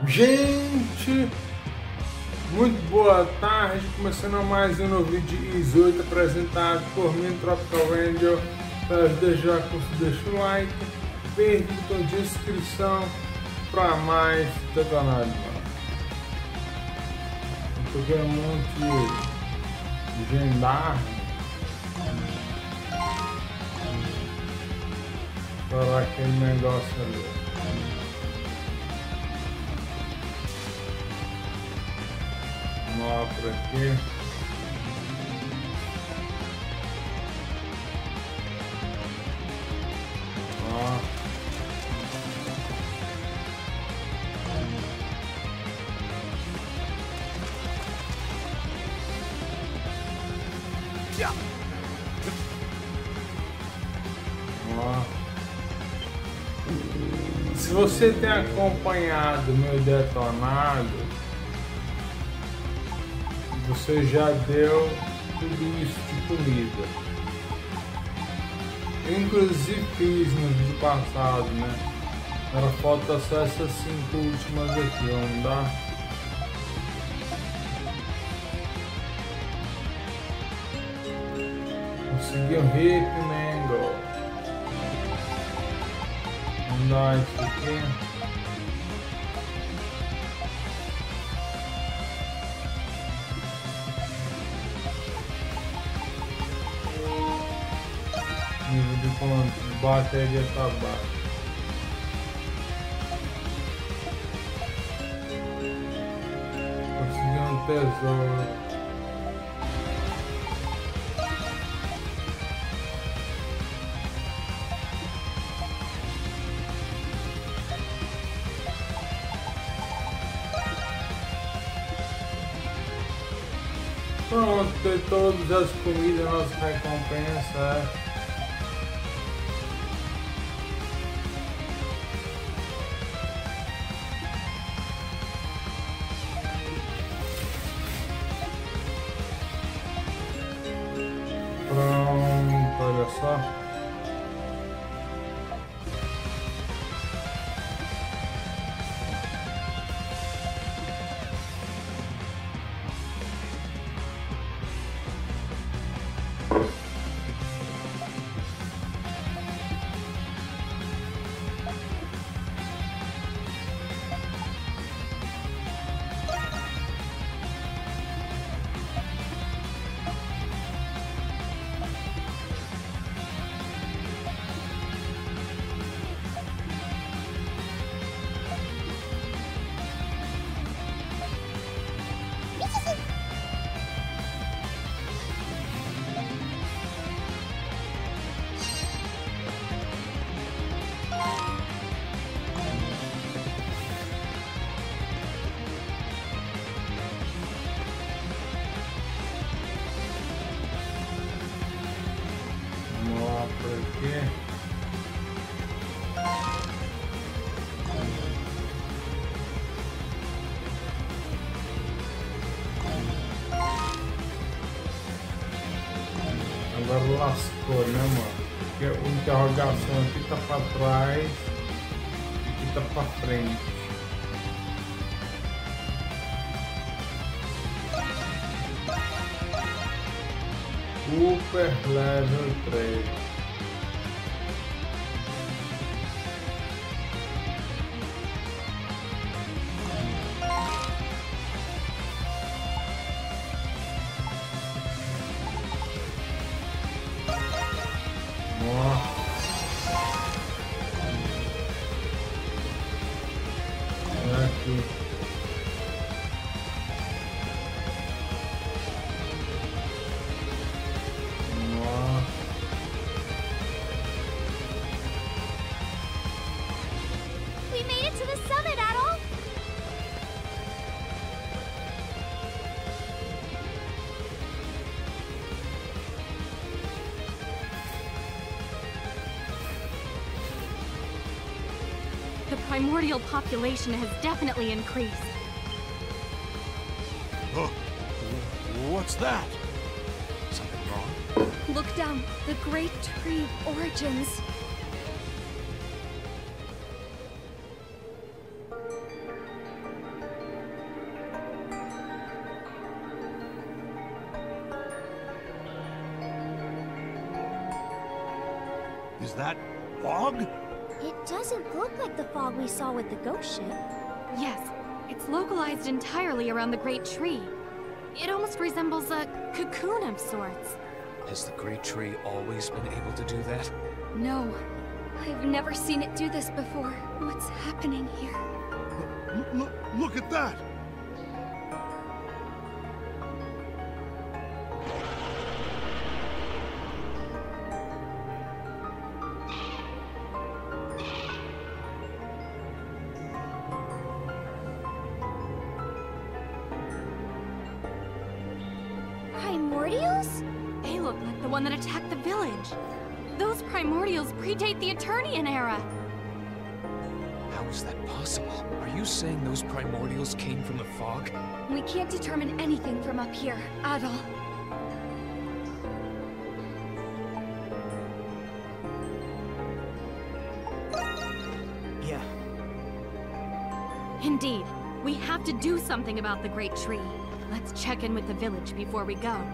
Gente, muito boa tarde, começando mais um novo vídeo de IS 8 apresentado por mim, Tropical Angel. Para deixar deixa o like, aperta o botão de inscrição para mais do canal. Eu tô vendo um monte de gendarme para aquele negócio ali. Vamos lá por aqui. Ó. Ó. Se você tem acompanhado meu detonado, você já deu tudo isso de comida. Eu inclusive fiz no vídeo passado, né? Agora falta só essas 5 últimas aqui, vamos dar. Consegui um hip mango. Vamos dar isso aqui. Nível de quanto? Bateria tá baixo. Consegui um tesouro. Pronto, ter todas as comidas, nossa recompensa é. Pronto, olha só. Por aqui. Agora lascou, né, mano? Porque a interrogação aqui tá pra trás e aqui tá pra frente. Super level 3. Aqui. We made it to the summit, Adol! The primordial population has definitely increased. Oh, what's that? Something wrong? Look down. The great tree of origins. Is that fog? It doesn't look like the fog we saw with the ghost ship. Yes, it's localized entirely around the Great Tree. It almost resembles a cocoon of sorts. Has the Great Tree always been able to do that? No. I've never seen it do this before. What's happening here? Look at that! Primordials? They look like the one that attacked the village. Those primordials predate the Eternian era. How is that possible? Are you saying those primordials came from the fog? We can't determine anything from up here, at all. Yeah. Indeed, we have to do something about the Great Tree. Let's check in with the village before we go.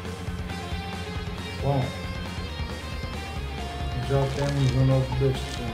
Bom, já temos um novo destino.